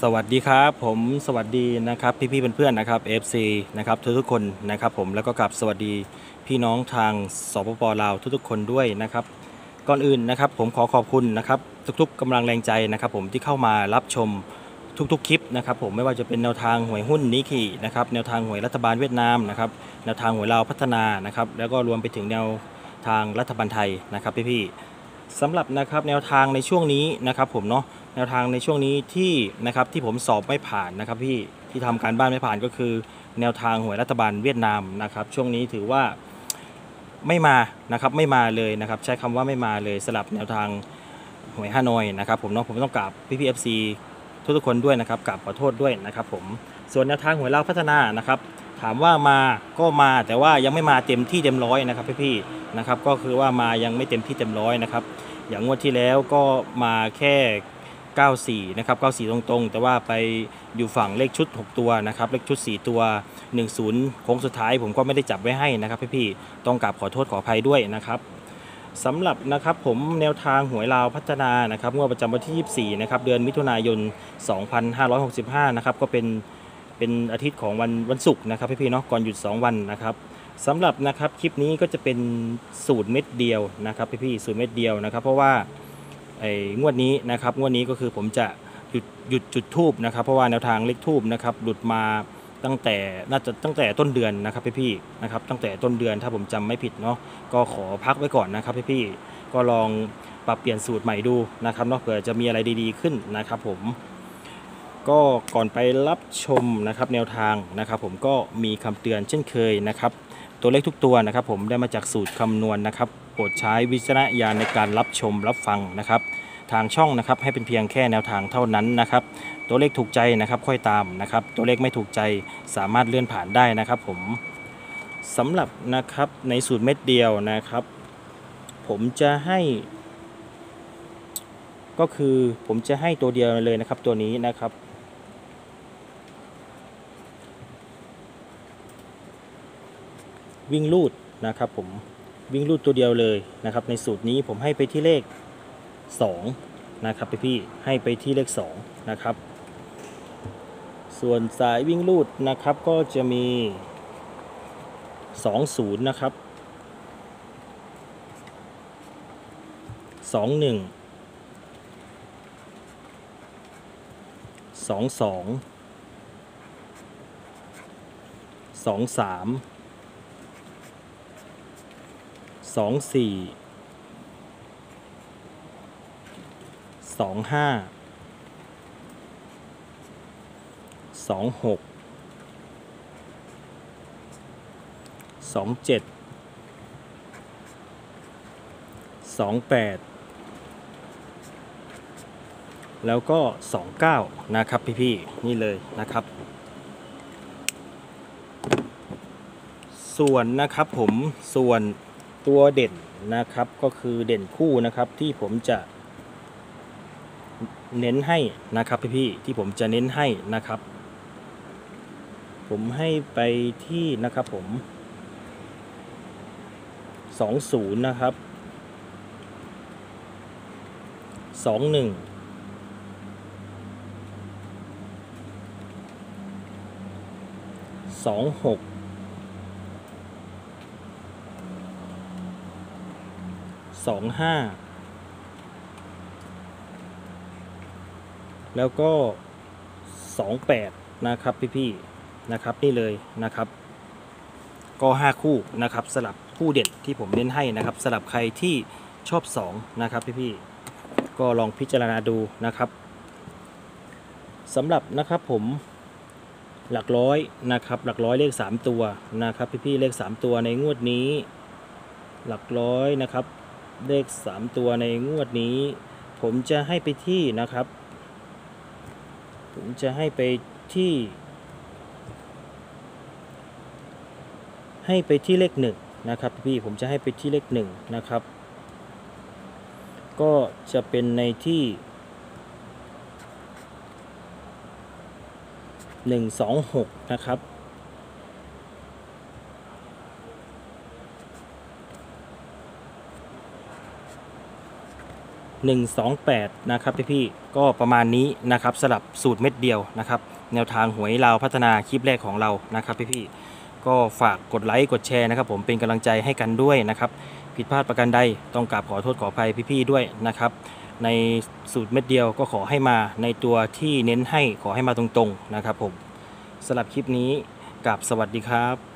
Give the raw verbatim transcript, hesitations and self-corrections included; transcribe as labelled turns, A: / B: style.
A: สวัสดีครับผมสวัสดีนะครับพี่ๆเพื่อนๆนะครับ เอฟ ซี นะครับทุกๆคนนะครับผมแล้วก็กลับสวัสดีพี่น้องทางสปปลาวทุกๆคนด้วยนะครับก่อนอื่นนะครับผมขอขอบคุณนะครับทุกๆกำลังแรงใจนะครับผมที่เข้ามารับชมทุกๆคลิปนะครับผมไม่ว่าจะเป็นแนวทางหวยหุ้นนิกกี้นะครับแนวทางหวยรัฐบาลเวียดนามนะครับแนวทางหวยลาวพัฒนานะครับแล้วก็รวมไปถึงแนวทางรัฐบาลไทยนะครับพี่ๆสำหรับนะครับแนวทางในช่วงนี้นะครับผมเนาะ แนวทางในช่วงนี้ที่นะครับที่ผมสอบไม่ผ่านนะครับพี่ที่ทำการบ้านไม่ผ่านก็คือแนวทางหวยรัฐบาลเวียดนามนะครับช่วงนี้ถือว่าไม่มานะครับไม่มาเลยนะครับใช้คำว่าไม่มาเลยสลับแนวทางหวยฮานอยนะครับผมเนาะผมต้องกราบพี่พีเอฟซีทุกๆคนด้วยนะครับกราบขอโทษด้วยนะครับผมส่วนแนวทางหวยลาวพัฒนานะครับถามว่ามาก็มาแต่ว่ายังไม่มาเต็มที่เต็มร้อยนะครับพี่ๆนะครับก็คือว่ามายังไม่เต็มที่เต็มร้อยนะครับอย่างงวดที่แล้วก็มาแค่เก้าสี่นะครับเก้าสี่ตรงๆแต่ว่าไปอยู่ฝั่งเลขชุดหกตัวนะครับเลขชุดสี่ตัวหนึ่งศูนย์โค้งสุดท้ายผมก็ไม่ได้จับไว้ให้นะครับพี่ๆต้องกราบขอโทษขออภัยด้วยนะครับสำหรับนะครับผมแนวทางหวยลาวพัฒนานะครับงวดประจำวันที่ยี่สิบสี่นะครับเดือนมิถุนายนสองพันห้าร้อยหกสิบห้านะครับก็เป็นเป็นอาทิตย์ของวันวันศุกร์นะครับพี่ๆเนาะก่อนหยุดสองวันนะครับสำหรับนะครับคลิปนี้ก็จะเป็นสูตรเม็ดเดียวนะครับพี่ๆสูตรเม็ดเดียวนะครับเพราะว่าไอ้งวดนี้นะครับงวดนี้ก็คือผมจะหยุดหยุดจุดทูบนะครับเพราะว่าแนวทางเลขทูบนะครับหลุดมาตั้งแต่น่าจะตั้งแต่ต้นเดือนนะครับพี่ๆนะครับตั้งแต่ต้นเดือนถ้าผมจำไม่ผิดเนาะก็ขอพักไว้ก่อนนะครับพี่ๆก็ลองปรับเปลี่ยนสูตรใหม่ดูนะครับเนาะเผื่อจะมีอะไรดีๆขึ้นนะครับผมก็ก่อนไปรับชมนะครับแนวทางนะครับผมก็มีคำเตือนเช่นเคยนะครับตัวเลขทุกตัวนะครับผมได้มาจากสูตรคำนวณนะครับโปรดใช้วิจารณญาณในการรับชมรับฟังนะครับทางช่องนะครับให้เป็นเพียงแค่แนวทางเท่านั้นนะครับตัวเลขถูกใจนะครับค่อยตามนะครับตัวเลขไม่ถูกใจสามารถเลื่อนผ่านได้นะครับผมสำหรับนะครับในสูตรเม็ดเดียวนะครับผมจะให้ก็คือผมจะให้ตัวเดียวเลยนะครับตัวนี้นะครับวิ่งลูดนะครับผมวิ่งลูดตัวเดียวเลยนะครับในสูตรนี้ผมให้ไปที่เลขสองนะครับพี่ๆให้ไปที่เลขสองนะครับส่วนสายวิ่งลูดนะครับก็จะมีสองศูนย์นะครับสองหนึ่งสองสองสองสามสองสี่สองห้าสองหกสองเจ็ดสองแปดแล้วก็สองเก้านะครับพี่ๆนี่เลยนะครับส่วนนะครับผมส่วนตัวเด่นนะครับก็คือเด่นคู่นะครับที่ผมจะเน้นให้นะครับพี่ๆที่ผมจะเน้นให้นะครับผมให้ไปที่นะครับผมสองศูนย์นะครับสองหนึ่งสองหกสองห้าแล้วก็สองแปดนะครับพี่ๆนะครับนี่เลยนะครับก็ห้าคู่นะครับสลับคู่เด่นที่ผมเน้นให้นะครับสลับใครที่ชอบสองนะครับพี่ๆก็ลองพิจารณาดูนะครับสำหรับนะครับผมหลักร้อยนะครับหลักร้อยเลขสามตัวนะครับพี่ๆเลขสามตัวในงวดนี้หลักร้อยนะครับเลขสามตัวในงวดนี้ผมจะให้ไปที่นะครับผมจะให้ไปที่ให้ไปที่เลขหนึ่งนะครับพี่ผมจะให้ไปที่เลขหนึ่งนะครับก็จะเป็นในที่หนึ่งสองหกนะครับหนึ่งสองแปดนะครับพี่ๆก็ประมาณนี้นะครับสลับสูตรเม็ดเดียวนะครับแนวทางหวยลาวพัฒนาคลิปแรกของเรานะครับพี่ๆก็ฝากกดไลค์กดแชร์นะครับผมเป็นกำลังใจให้กันด้วยนะครับผิดพลาดประการใดต้องกราบขอโทษขออภัยพี่ๆด้วยนะครับในสูตรเม็ดเดียวก็ขอให้มาในตัวที่เน้นให้ขอให้มาตรงๆนะครับผมสำหรับคลิปนี้กราบสวัสดีครับ